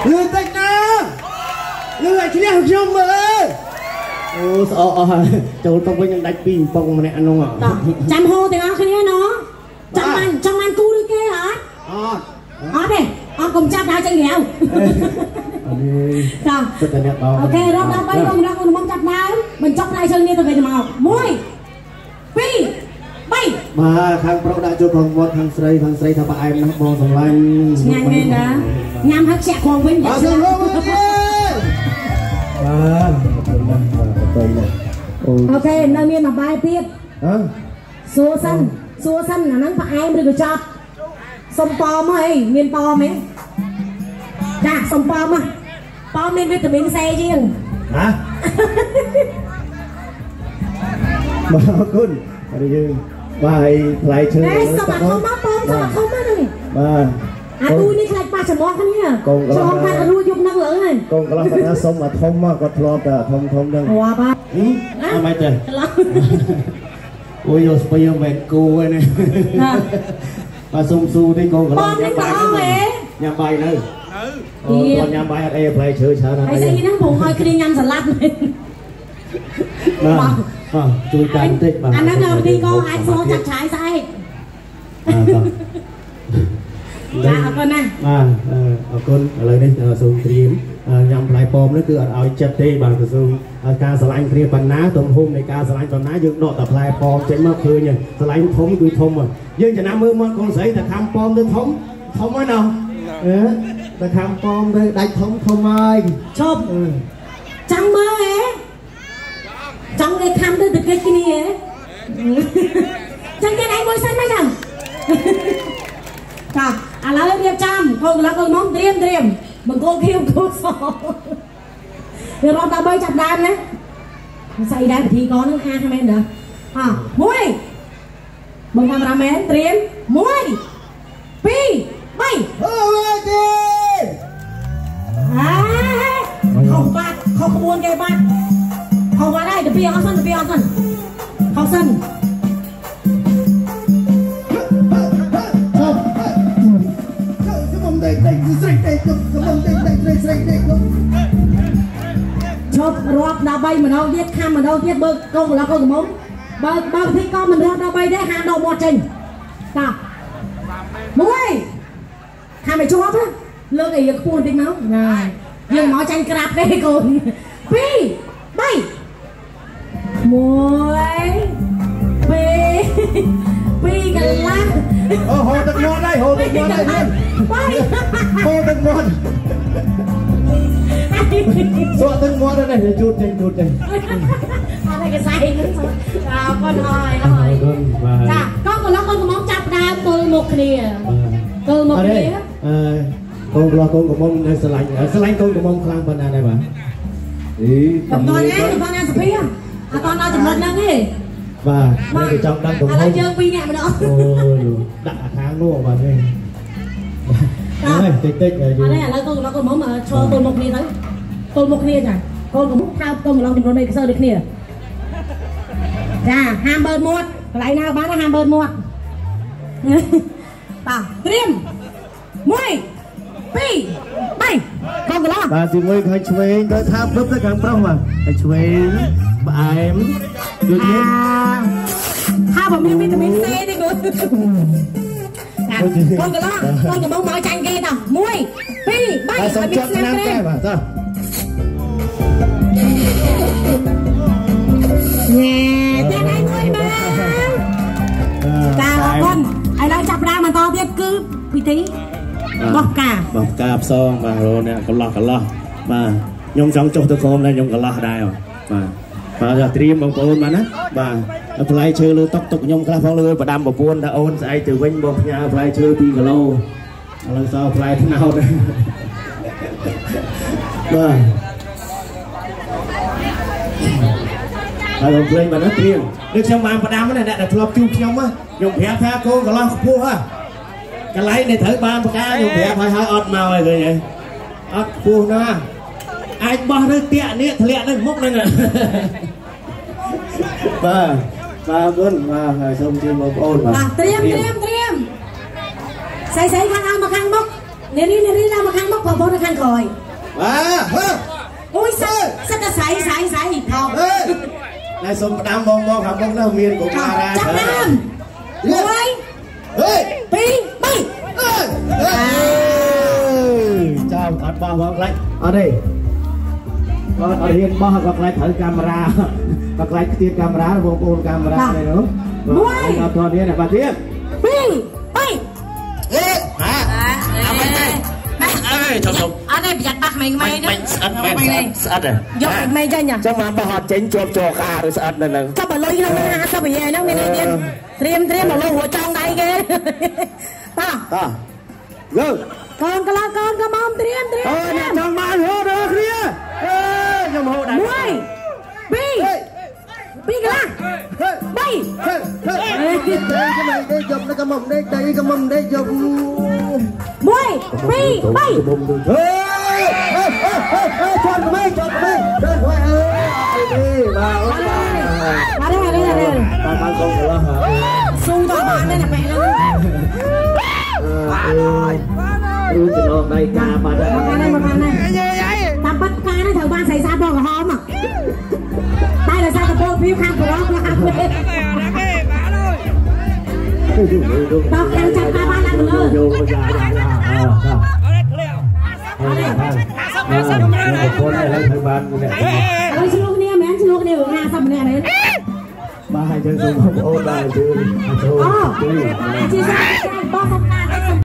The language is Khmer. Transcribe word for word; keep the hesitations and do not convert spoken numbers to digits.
លឿនតិចណាលឿនឲ្យឈ្នះខ្ញុំមើលអូស្អកអស់ចូលទៅវិញនឹងដាច់ពីកំប៉ុងម្នាក់ហ្នឹងចាំហូទាំងអស់គ្នាណោះចាំបានចាំបានគូដូចគេហ៎អត់អត់ទេអត់កុំចាប់ដល់ចឹងក្រៅចាអូខេរកដល់បីរកដល់គុំមកចាប់ដើមបញ្ចប់ដៃជើងនេះទៅវិញមកមួយពីរបីបាទខាងប្រុសដាក់ចូលក្នុងវត្តខាងស្រីខាងស្រីថាផ្អែមណាស់បងសម្លាញ់ឆ្ងាញ់មែនតាញ៉ាំហើយខ្ជាក់ក្នុងវិញបាទចូលមកទៀតបាទអូខេនៅមានមួយបាយទៀតហ៎សួរសិនសួរសិនអាហ្នឹងផ្អែមឬក៏ចប់សុំប៉មអីមានប៉មទេចាសុំប៉មប៉មមានវីតាមីន C ជាងហ៎បាទអរគុណហើយយើងបាទឲ្យថ្លៃឈើនេះសុំអាធំមកប៉មសុំអាធំមកហ្នឹងបាទអាទូនេះខ្លាចប៉ះច្រមុះគ្នាឆ្លងកាត់រួចយប់ហ្នឹងលើហើយកូនកន្លះគាត់ថាសុំអាធំមកគាត់ធ្លាប់តែធំធំហ្នឹងវ៉ាបាទអត់មិនទេអូយយកស្ពៃយកមិនគូឯនេះបាទសុំស៊ូនេះកូនកន្លះញ៉ាំបាយញ៉ាំបាយនៅអូគាត់ញ៉ាំបាយអត់អីផ្លែឈើច្រើនណាស់ហើយស្អីហ្នឹងបងឲ្យគ្នាញ៉ាំសាឡាត់មែនបាទជួយកាន់បន្តិចបាទអាហ្នឹងទីកងអាចសោចាក់ឆាយស្អែកបាទអរគុណណាបាទអរគុណឥឡូវនេះសូមត្រៀមញ៉ាំផ្លែប៉ោមនេះគឺអត់ឲ្យចិត្តទេបាទគឺសូមការស្រឡាញ់គ្នាប៉ុណ្ណាទំហំនៃការស្រឡាញ់ប៉ុណ្ណាយើងដកតែផ្លែប៉ោមចេញមកឃើញស្រឡាញ់ធំគឺធំយើងចំណាំមើលមកកូនស្រីតែខំប៉ោមទៅធំធំហើយណោះតែខំប៉ោមទៅដាច់ធំធំហើយឈប់ចាំមើលហ៎ចង់គេខំទៅទៅគេគ្នាចឹងគេឯងមួយសិនមកចឹងចាឥឡូវរៀបចំកូនកន្លះកូនមកត្រៀមត្រៀមបង្គោលខៀវគោសវារត់ដល់បីចាប់ដើមណាស្អីដែរពិធីកហ្នឹងអាមែនទេអ่ะមួយបងកាមេរ៉ាមែនត្រៀមមួយពីរបីអូទេអើខុសបាត់ខុសក្បួនគេបាត់ខុសបាត់ហើយទៅពីអត់សិនទៅពីអត់សិនខុសសិនឈប់រាប់ដល់បីម្ដងទៀតខំម្ដងទៀតបើកូនកន្លះកូនកំមុំបើបើពិធីក៏មិនរាប់ដល់បីទេហាដកមាត់ចេញតាមួយខំឲ្យជាប់លើកឲ្យយើងខ្ពស់បន្តិចមកណាយើងមកចាញ់ក្រាបទេកូនពីរបីមួយពីរពីរកន្លះអូហូរទឹកមាត់ហើយហូរទឹកមាត់ហើយបាយហូរទឹកមាត់សួរទឹកមាត់នេះជូតចេញជូតចេញអត់តែគេស្អែកហ្នឹងអើកូនហើយហើយចាកូនកន្លះកូនកំមុំចាប់ដើមទល់មុខគ្នាទល់មុខគ្នាអឺកូនកន្លះកូនកំមុំនៅស្រឡាញ់ស្រឡាញ់កូនកំមុំខ្លាំងប៉ុណ្ណាដែរបាទអីតំតណាតំតណាសុភីអត់តដល់ចំណុចហ្នឹងទេបាទនេះគេចង់ដាក់ទំហំឥឡូវយើងពីរនាក់ម្ដងអូដាក់អាខាងនោះបាទនេះហើយតិចតិចយើងអត់ទេឥឡូវកូនកន្លះកូនកំមុំឈរទល់មុខគ្នាទៅទល់មុខគ្នាចាកូនកំមុំថើបកូនកន្លះចំនួនបីខ្សែដូចគ្នាចាហាមបើកមាត់កន្លែងណាបានហាមបើកមាត់បាទត្រៀមមួយពីរបីកូនកន្លះបាទជាមួយខាងឆ្វេងទៅថាពឹបទៅខាងប្រុសបាទហើយឆ្វេងផ្អែមដូចនេះថាបើមានវីតាមីន C ទេកូនកូនកន្លះកូនកំពុងមកចាញ់គេតោះមួយពីរបីហើយសុំចាប់ឆ្នាំតែបាទចាញ៉ែតែដៃមួយបាទតាអរគុណឥឡូវចាប់ដើមបន្តទៀតគឺពិធីបោះផ្កាបោះផ្កាផ្សងបាទរអ្នកកន្លោះកន្លោះបាទខ្ញុំចង់ចុះទៅក្រោមដែរខ្ញុំកន្លោះដែរបាទបាទត្រៀមបងប្អូនបាទណាបាទផ្លែឈើលើតុកតុកខ្ញុំខ្លះផងលើប្រដាំប្រពន្ធថាអូនស្អែកទៅវិញបងផ្ញើផ្លែឈើពីរគីឡូឥឡូវសល់ផ្លែថ្នោតបាទហើយបងភ្លេងបាទណាត្រៀមដូចខ្ញុំបានប្រដាំណាអ្នកដែលធ្លាប់ជួបខ្ញុំខ្ញុំប្រាប់ថាកូនកន្លោះខ្ពស់ហ៎កន្លែងនេះត្រូវបានប្រកាខ្ញុំប្រាប់ហើយហើយអត់មកហើយឃើញហ៎អត់ខ្ពស់ណាអាចបោះទៅតាក់នេះធ្លាក់នៅមុខហ្នឹងបាទបាទគុណបាទហើយសូមជឿបងប្អូនបាទត្រៀមត្រៀមត្រៀមស្អីស្អីខាងអស់មកខាងមុខเนี่ยนี่เนี่ยนี่เรามาข้างนอกพอพอข้างคอยว้าเฮ้ยโอ้ยสักสักกระใสใสใสอีกทองเฮ้ยนายสมดำมองมองครับมองเริ่มเมียนกูมาได้จับน้ำมวยเฮ้ยปีไปเฮ้ยเจ้าอัดบ้าบ้าไรเอาดิก็เอาเรียนบ้าก็ใครถือคาเมราก็ใครตีคาเมราวงโอนคาเมราเลยเนาะมวยเอาตอนนี้เนี่ยมาเทียบปีไปเอ๊ะฮะเอาไปไปเอ้ยชมชมอันนี้อยากตักไม่ไม่นะสัดไม่สัดเลยยกไม่ใช่เนี่ยจะมาประหารเจนจบโจกาหรือสัดนั่นเองก็บอกเลยเราไม่น่าสบายนะไม่ได้เตรียมเตรียมเตรียมบอกเราหัวจองได้แกตาตาเลิกก่อนก็แล้วก่อนก็มอมเตรียมเตรียมเออเนี่ยจังมาหัวเด้อเคลียร์เอ้ยยังโหดได้มวยปีปีกันละไปเฮ้ยเฮ้ยเฮ้ยได้ก็ไม่ได้จบแล้วก็มั่มได้ใจก็มั่มได้จบมวยปีไปเฮ้ยเฮ้ยเฮ้ยเฮ้ยจบไม่จบไม่เดินไปเออนี่มามาได้มาได้มาได้ตาตาตรงหัวหาสู้ต่อมาได้นะไปแล้วรู้จะลองได้กามาได้มาได้มาได้ตามปัดกาได้แถวบ้านใส่ซาบอกกับหอมอ่ะได้เลยซากระโปรงพิ้วข้างตัวร้องนะครับตอกยังจับตาบ้านนั่งเลยโยยายายาเออครับเอาเลยท่านเอาคนได้แล้วทางบ้านเนี่ยเอาชิลูกเนี่ยแม่ชิลูกเนี่ยงานสัมเนี่ยเลยมาให้เชิญชมโอ้ได้ดูโชว์อ๋อชีซ่าบ้านสัมนา